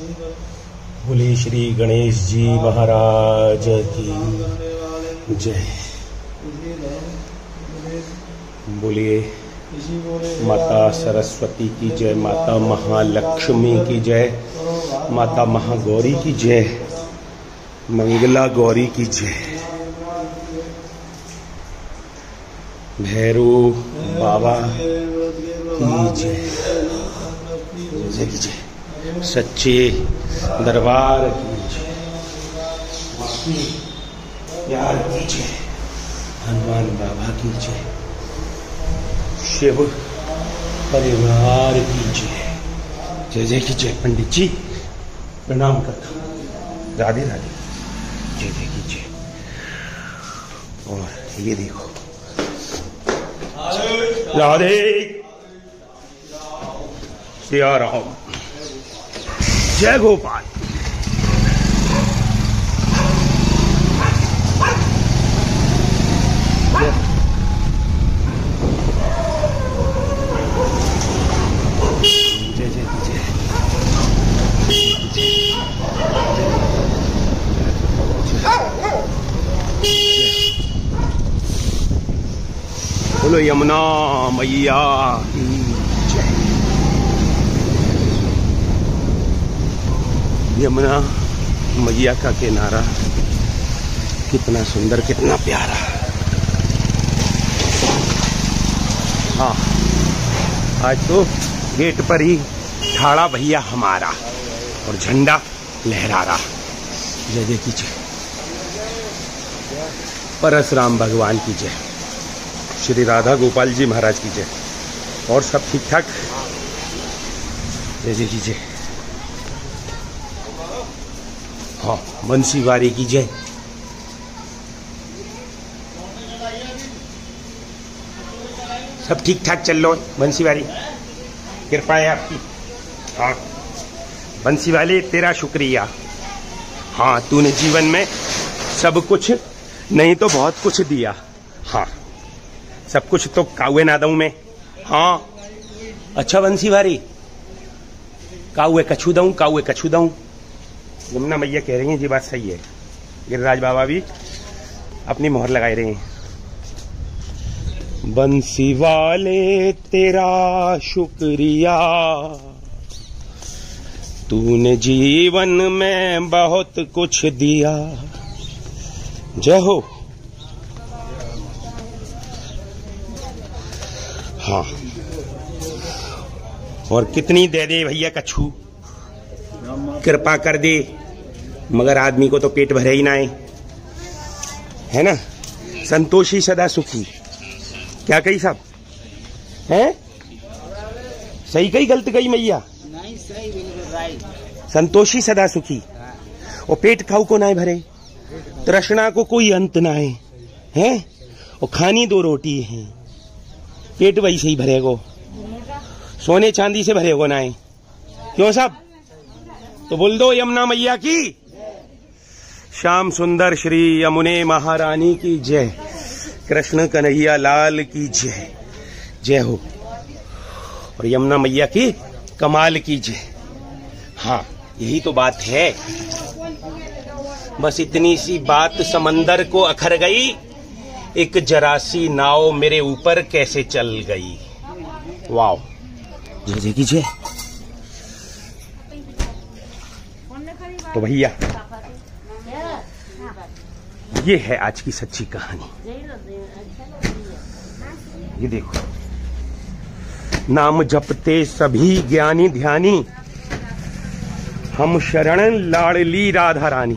बोले श्री गणेश जी महाराज की जय। बोलिए माता सरस्वती की जय, माता महालक्ष्मी की जय, माता महागौरी की जय, मंगला गौरी की जय, भैरू बाबा की जय, जय की जय, सच्चे दरबार की जय, प्यार की जय, हनुमान बाबा की जय, शिव परिवार की जय, जय जय की जय। पंडित जी प्रणाम करता हूँ, राधे राधे, जय जय की जय। और ये देखो राधे सिया राम, जय गोपाल। जय जय जय। बोलो यमुना मैया की जय। यमुना मैया का किनारा कितना सुंदर, कितना प्यारा। हाँ, आज तो गेट पर ही ठाड़ा भैया हमारा और झंडा लहरा रहा। जय जय की जय, परशुराम भगवान की जय, श्री राधा गोपाल जी महाराज की जय। और सब ठीक ठाक, जय जय की जय। हाँ, बंसीवारी की जय। सब ठीक ठाक चल लो बंसीवारी, कृपा है आपकी। हाँ बंसी वाले तेरा शुक्रिया। हाँ, तूने जीवन में सब कुछ नहीं तो बहुत कुछ दिया। हाँ, सब कुछ तो काउए नादऊ में। हाँ अच्छा बंसी वारी, काउए कछू दऊं, काउए कछू दऊं। यमुना मैया कह रही हैं, जी बात सही है। गिरिराज बाबा भी अपनी मोहर लगाए रहे हैं। बंसी वाले तेरा शुक्रिया, तूने जीवन में बहुत कुछ दिया। जय हो। हाँ, और कितनी दे दे भैया कछू, कृपा कर दे, मगर आदमी को तो पेट भरे ही ना है ना। संतोषी सदा सुखी, क्या कही साहब? हैं? सही कही गलत कही मैया? नहीं सही, बिल्कुल राइट। संतोषी सदा सुखी, और पेट खाऊ को ना भरे, तृष्णा को कोई अंत ना है, और खानी दो रोटी है, पेट वही से ही भरेगो, सोने चांदी से भरेगो ना है। क्यों साहब? तो बोल दो यमुना मैया की। श्याम सुंदर श्री यमुने महारानी की जय, कृष्ण कन्हैया लाल की जय, जय हो। और यमुना मैया की कमाल की जय। हाँ, यही तो बात है। बस इतनी सी बात समंदर को अखर गई, एक जरासी नाव मेरे ऊपर कैसे चल गई। वाह, जय जय की जय। तो भैया ये है आज की सच्ची कहानी। ये देखो, नाम जपते सभी ज्ञानी ध्यानी, हम शरण लाडली राधा रानी।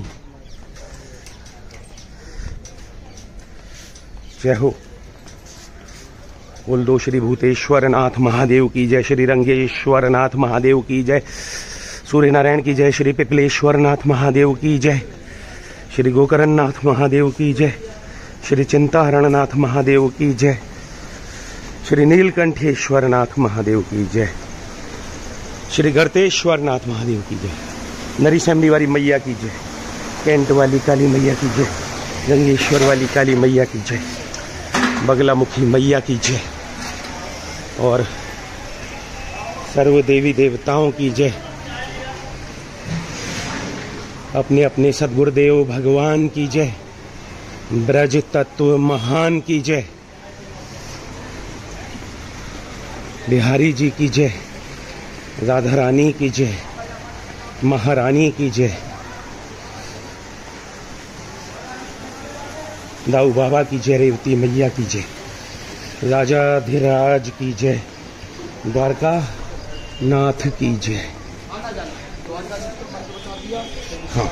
जय हो। बोल दो श्री भूतेश्वर नाथ महादेव की जय, श्री रंगेश्वर नाथ महादेव की जय, सूर्य नारायण की जय, श्री पिपलेश्वर नाथ महादेव की जय, श्री गोकर्ण नाथ महादेव की जय, श्री चिंताहरण नाथ महादेव की जय, श्री नीलकंठेश्वर नाथ महादेव की जय, श्री गर्तेश्वर नाथ महादेव की जय, नरीसैमली वाली मैया की जय, कैंट वाली काली मैया की जय, गंगेश्वर वाली काली मैया की जय, बगलामुखी मैया की जय, और सर्व देवी देवताओं की जय। अपने अपने सद्गुरुदेव भगवान की जय, ब्रज तत्व महान की जय, बिहारी जी की जय, राधा रानी की जय, महारानी की जय, दाऊ बाबा की जय, रेवती मैया की जय, राजाधिराज की जय, द्वारका नाथ की जय। हाँ,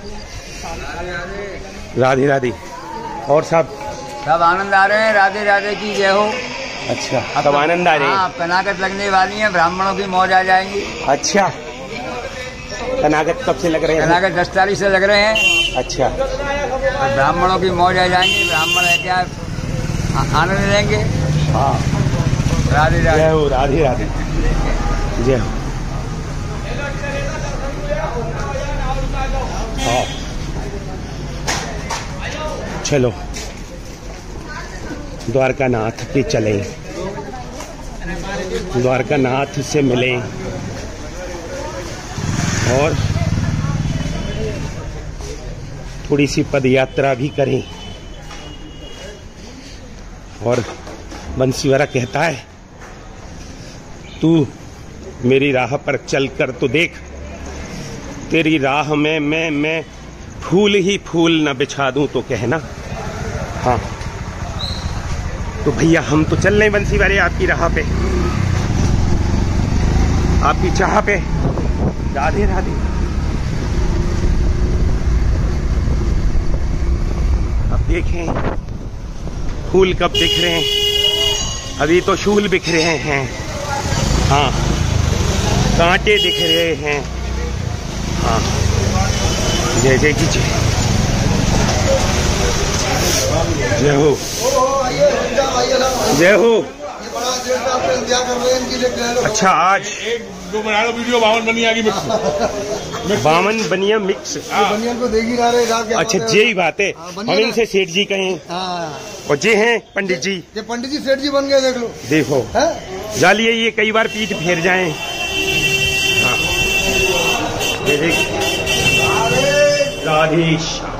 राधे राधे। और सब आनंद आ रहे हैं। राधे राधे की जय हो। अच्छा, अब आनंद आ रहे हैं। कनागत लगने वाली है, ब्राह्मणों की मौज आ जाएंगी। अच्छा, कनागत कब से लग रहे हैं? कनागत 10 तारीख से लग रहे हैं। अच्छा, ब्राह्मणों की मौज आ जाएंगी। ब्राह्मण है क्या, आनंद लेंगे। हाँ, राधे राधे। जय हो, राधे राधे, जय हो। हाँ, चलो द्वारका नाथ पे चलें, द्वारका नाथ से मिलें और थोड़ी सी पद यात्रा भी करें। और बंसीवाला कहता है, तू मेरी राह पर चल कर तो देख, तेरी राह में मैं फूल ही फूल न बिछा दूं तो कहना। हाँ, तो भैया हम तो चल रहे बंसीवाले आपकी राह पे, आपकी चाह पे। राधे राधे। अब देखें फूल कब दिख रहे हैं, अभी तो शूल बिख रहे हैं। हाँ, कांटे दिख रहे हैं। हाँ, जय जय की जय, जय हो, जय हो। अच्छा, आज जो बना लो वीडियो, बावन बनिया की मिक्स, बावन बनिया मिक्स। बनिया को देख ही रहे। अच्छा, यही बात है। हम इनसे सेठ जी कहें और जे हैं पंडित जी। ये पंडित जी सेठ जी बन गए, देख लो। देखो जालिए, ये कई बार पीठ फेर जाएं। हाँ, ये देख, राधेश।